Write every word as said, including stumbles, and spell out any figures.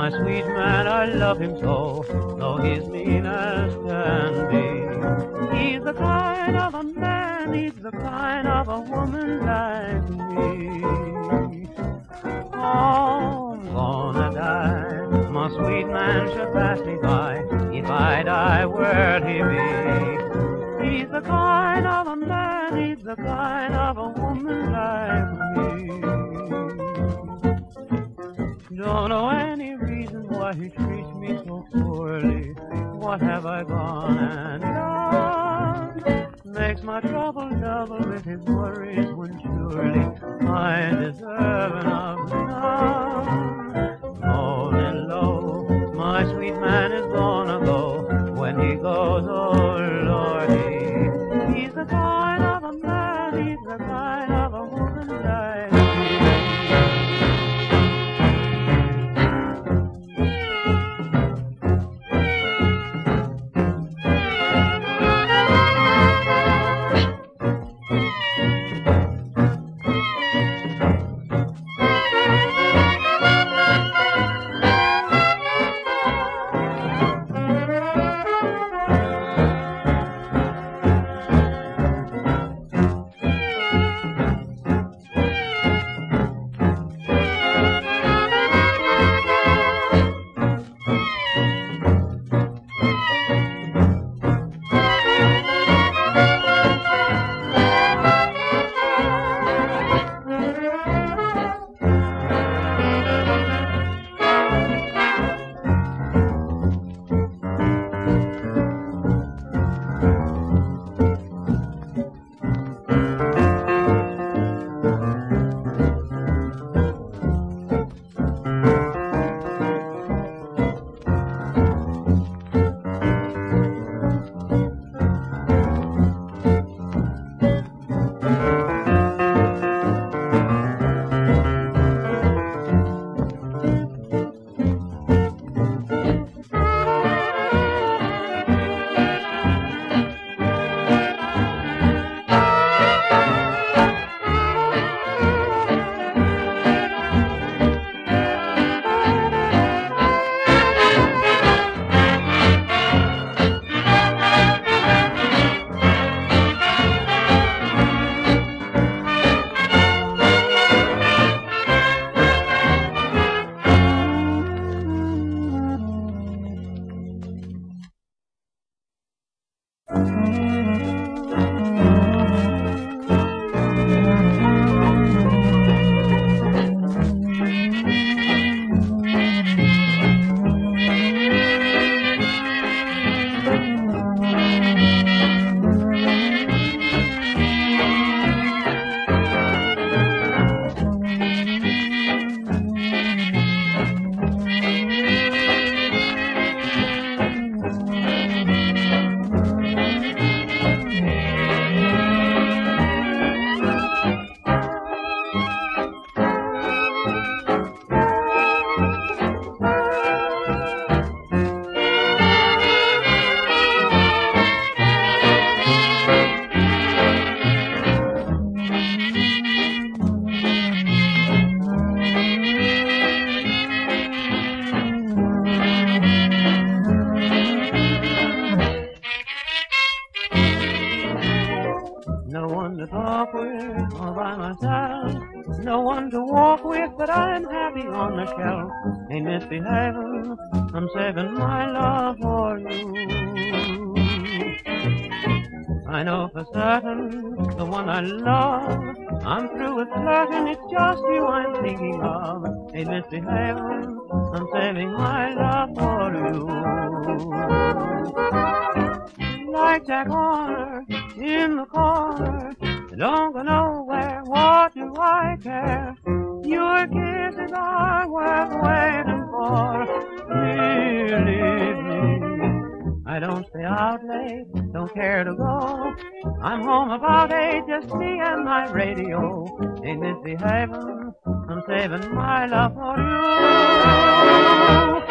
My sweet man, I love him so, though he's mean as can be. He's the kind of a man, he's the kind of a woman like me. Oh, I'm gonna die, my sweet man should pass me by. If I die, where'd he be? He's the kind of a man, he's the kind of a woman like me. Don't know any reason why he treats me so poorly. What have I gone and done? Makes my trouble double with his worries when surely I deserve enough none. Rolling low, my sweet man is gonna go. When he goes, oh Lordy, he's the kind of a man, he's the kind of a woman like me. No one to talk with all by myself, no one to walk with, but I'm happy on the shelf. Ain't misbehaving, I'm saving my love for you. I know for certain the one I love, I'm through with flirting, it's just you I'm thinking of. Ain't misbehaving, I'm saving my love for you. Like Jack Horner in the corner, don't go nowhere, what do I care? Your kisses are worth waiting for. Believe me, I don't stay out late, don't care to go. I'm home about eight, just me and my radio. Ain't misbehaving, I'm saving my love for you.